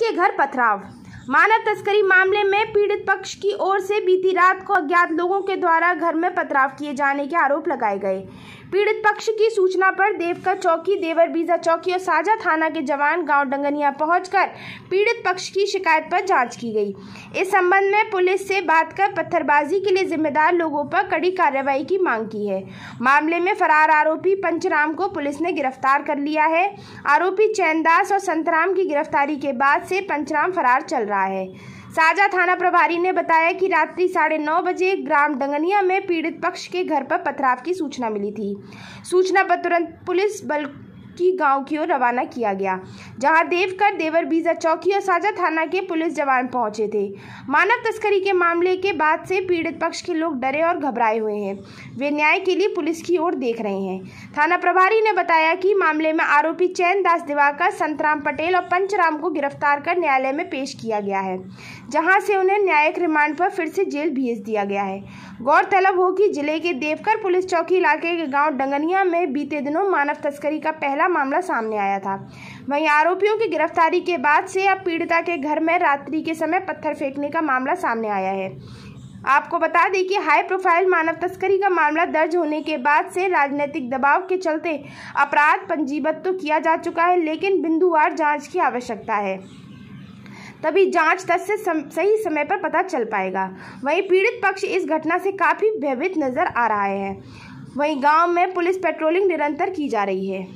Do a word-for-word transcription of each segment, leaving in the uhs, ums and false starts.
के घर पथराव। मानव तस्करी मामले में पीड़ित पक्ष की ओर से बीती रात को अज्ञात लोगों के द्वारा घर में पथराव किए जाने के आरोप लगाए गए। पीड़ित पक्ष की सूचना पर देवकर चौकी, देवर बीजा चौकी और साजा थाना के जवान गांव डंगनिया पहुंचकर पीड़ित पक्ष की शिकायत पर जांच की गई। इस संबंध में पुलिस से बात कर पत्थरबाजी के लिए जिम्मेदार लोगों पर कड़ी कार्रवाई की मांग की है। मामले में फरार आरोपी पंचराम को पुलिस ने गिरफ्तार कर लिया है। आरोपी चैनदास और संतराम की गिरफ्तारी के बाद से पंचराम फरार चल रहा है। साजा थाना प्रभारी ने बताया कि रात्रि साढ़े नौ बजे ग्राम डंगनिया में पीड़ित पक्ष के घर पर पथराव की सूचना मिली थी। सूचना पर तुरंत पुलिस बल की गांव की ओर रवाना किया गया, जहां देवकर, देवर बीजा चौकी और साजा थाना के पुलिस जवान पहुंचे थे। मानव तस्करी के मामले के बाद से पीड़ित पक्ष के लोग डरे और घबराए हुए हैं। वे न्याय के लिए पुलिस की ओर देख रहे हैं। थाना प्रभारी ने बताया कि मामले में आरोपी चैनदास, दिवाकर, संतराम पटेल और पंचराम को गिरफ्तार कर न्यायालय में पेश किया गया है, जहां से उन्हें न्यायिक रिमांड पर फिर से जेल भेज दिया गया है। गौरतलब हो कि जिले के देवकर पुलिस चौकी इलाके के गांव डंगनिया में बीते दिनों मानव तस्करी का पहला मामला सामने आया था। वहीं आरोपियों की गिरफ्तारी के बाद से अब पीड़िता के घर में रात्रि के समय पत्थर फेंकने का मामला सामने आया है। आपको बता दें कि हाई प्रोफाइल मानव तस्करी का मामला दर्ज होने के बाद से राजनीतिक दबाव के चलते अपराध पंजीबद्ध तो किया जा चुका है, लेकिन बिंदुवार जांच की आवश्यकता है, तभी जांच तथ्य सम, सही समय पर पता चल पाएगा। वहीं पीड़ित पक्ष इस घटना से काफी भयभीत नजर आ रहा है। वहीं गांव में पुलिस पेट्रोलिंग निरंतर की जा रही है।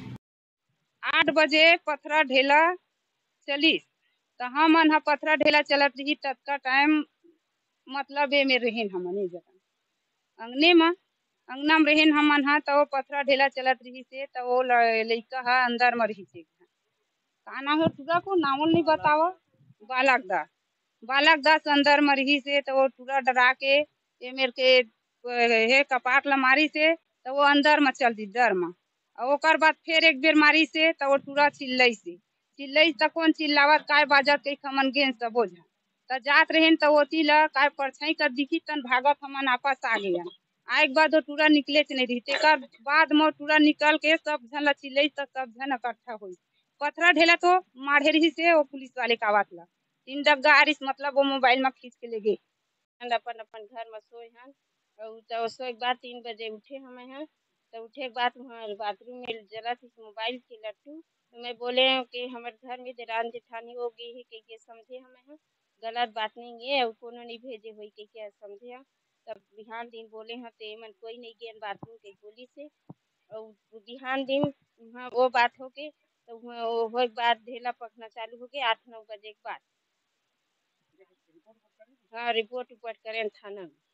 आठ बजे पथरा ढेला चली तो हमन हा पथरा ढेला चलत रही, तब का टाइम मतलब ए में रहेन हमन जगह अंगने में अंगना में रहेन हमन हा, तो पथरा ढेला चलत रही से तो वो लइका हा अंदर में रही से का नाम है तुरा को नामल नहीं बतावा बालक दास बालक दास अंदर में रही से तो वो पूरा डरा के ये मेरे के हे कपाट लमारी से तो वो अंदर में चल दी डर में। और ओकर बाद फिर एक बेर मारी से तो वो पूरा चिल्लई से चिल्लई तक कौन चिल्लावत काय बाजत के हमन गेन सब बोझा तो जात रहेन तो ओती ला काय परछाई कर दिखी तन भागत हमन आपस आ गया। आए के बाद वो पूरा निकले नहीं रही, तेकर बाद में पूरा निकल के सब झन ला चिल्लई तक सब झन इकट्ठा हुई। पथरा ढेला तो माढ़े रही से वो पुलिस वाले का आवाज ला तीन डग्गा आरिस मतलब वो मोबाइल में खींच के ले गए। अपन अपन घर में सोए हन और तो सोए के बाद तीन बजे उठे हमें हैं तो उठे के बाद वहाँ बाथरूम में जला थी मोबाइल की लट्टू तो मैं बोले कि हमारे घर में देरान जेठानी हो गई है कि समझे हमें हैं गलत बात नहीं है और कोनो नहीं भेजे हुई के क्या समझे हम। तब बिहान दिन बोले हैं तो मन कोई नहीं गए बाथरूम के गोली से और बिहान दिन वहाँ वो बात हो गई तो वो बाद ढेला पकना चालू हो गया आठ नौ बजे के बाद। हाँ रिपोर्ट उपोर्ट करें थाना में।